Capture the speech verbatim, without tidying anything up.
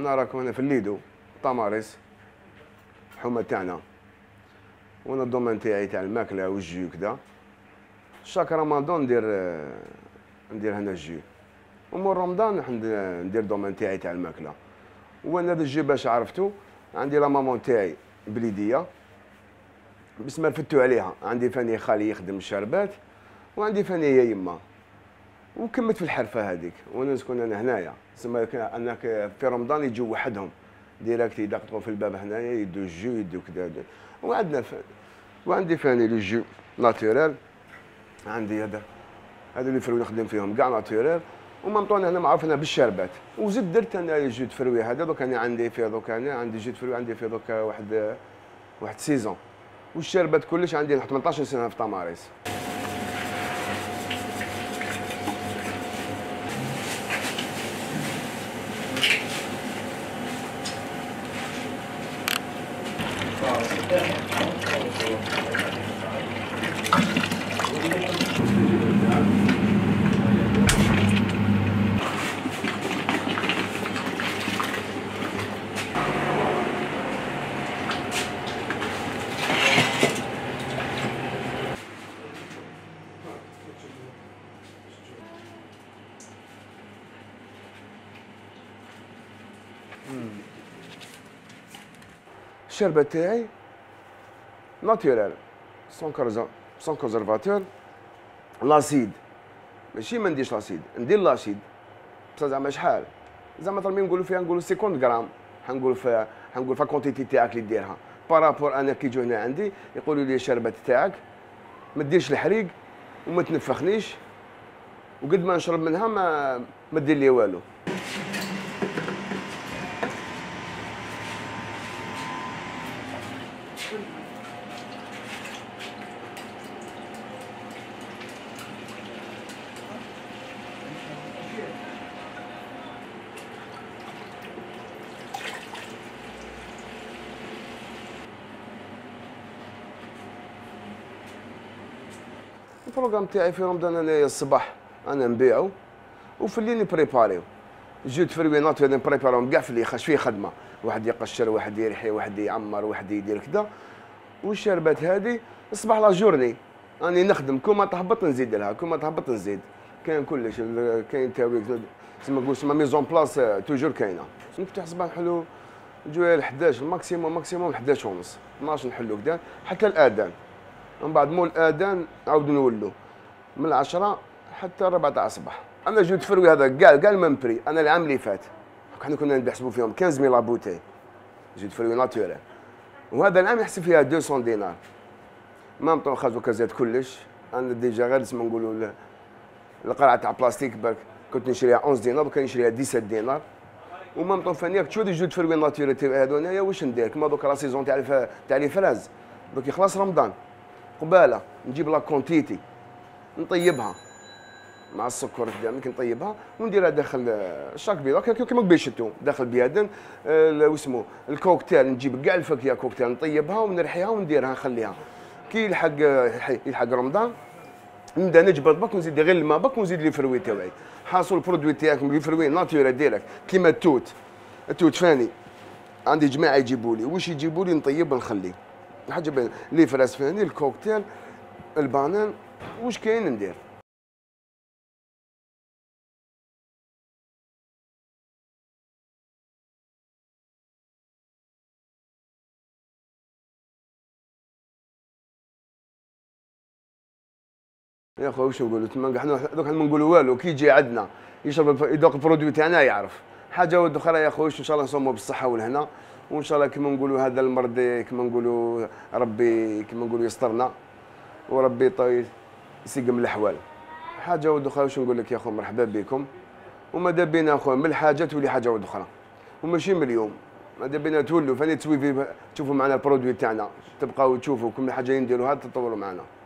انا راكم هنا في الليدو طماريس الحومه تاعنا، وانا الدومين تاعي تاع الماكله والجو كذا. شاك رمضان ندير ندير هنا الجو، ومور رمضان ندير دومين تاعي تاع الماكله. وانا هذا الجو باش عرفتو، عندي لا مامون تاعي بليديه بسما رفدتو عليها، عندي فاني خالي يخدم الشربات وعندي فاني يا يما، وكملت في الحرفه هذيك. وانا نسكن انا هنايا، تسمى انك في رمضان يجوا وحدهم ديراكت يدققوا في الباب هنايا يدوا الجو يدوا كذا. وعندنا فاني، وعندي فاني لو جو ناتوريل، عندي هذا هذا اللي فروي نخدم فيهم كاع ناتوريل. ومامطون هنا معروف انا بالشربات، وزدت درت انا جو فروي هذا. دوك انا عندي فيه دوك انا عندي جو فروي عندي فيه دوك واحد واحد سيزون. والشربات كلش عندي ثمنطاش سنه في طماريس. الشربات تاعي ناتوريل سون سون كونزرفاتور. لاسيد ماشي ما نديرش لاسيد، ندير لاسيد بصح زعما شحال، زعما طالما نقولوا فيها نقولوا خمسين غرام، حنقول فيها حنقول فيها كونتيتي تاعك اللي ديرها بارابور. انا كي يجوا هنا عندي يقولوا لي الشربات تاعك ما ديرش الحريق وما تنفخنيش، وقد ما نشرب منها ما ما دير لي والو. البروغرام تاعي في رمضان انايا الصباح انا نبيعو، وفي الليل نبريباريو جو فروي ناتوريل نبريباريهم كاع في الليل، خاش فيه خدمه، واحد يقشر واحد يرحي واحد يعمر واحد يدير كذا. والشربات هذه الصباح لا جورني راني نخدم، كون ما تهبط نزيد لها، كون ما تهبط نزيد. كاين كلش، كاين تاوي تسمى نقول تسمى ميزون بلاص توجور كاينه. نفتح صباح نحلو جويه حداش ماكسيموم ماكسيموم حداش ونص اثناش نحلو كذا حتى الاذان. من بعد مول الاذان نعاودو نولو من العشرة حتى الربعة تاع الصباح. انا جو تفروي هذا كاع كاع الميم بري. انا العام اللي فات حنا كنا نحسبوا فيهم خمسة مية لابوتي جو تفروي ناتوريل، وهذا العام يحسب فيها مئتين دينار. مام طون خرجوا كازات كلش. انا ديجا غير نسمى نقولوا القرعه تاع بلاستيك برك كنت نشريها احد عشر دينار وكان نشريها سبعة عشر دينار. ومام طون فانيك تشوف جو تفروي ناتوريل هذو هنايا واش ندير. كما دوك لا سيزون تاع تاع لي فراز دوك يخلص رمضان قباله نجيب لا كونتيتي نطيبها مع السكر قدامك نطيبها ونديرها داخل الشاك بيضاء كيما بيشتو داخل بيادن واسمو الكوكتيل. نجيب كاع الفاكهه كوكتيل نطيبها ونرحيها ونديرها نخليها كي يلحق يلحق رمضان نبدا نجبد بك ونزيد غير الماء بك ونزيد لي فروي تاعي. حاصل البرودوي تاعك لي فروي ناتوريل ديريكت كيما التوت. التوت فاني عندي جماعه يجيبوا لي واش يجيبوا لي نطيب ونخليه حاجه بين لي فراس فاني الكوكتيل البانان واش كاين ندير. يا خويا واش نقولوا تما حنا دوك ما نقولوا والو. كي يجي عندنا يشرب يذوق البرودوي تاعنا يعرف حاجه ود اخرى. يا خويا ان شاء الله نصوموا بالصحه والهنا، وان شاء الله كما نقولوا هذا المرض كما نقولوا ربي كما نقولوا يسترنا وربي طيب يسقم الاحوال. حاجه ود اخرى واش نقول لك يا خو مرحبا بكم. وماذا بينا اخويا من الحاجه تولي حاجه ود اخرى وماشي من اليوم. ماذا بينا تولوا فاني تسويفي تشوفوا معنا البرودوي تاعنا تبقاو تشوفوا كل حاجه نديروها تطوروا معنا.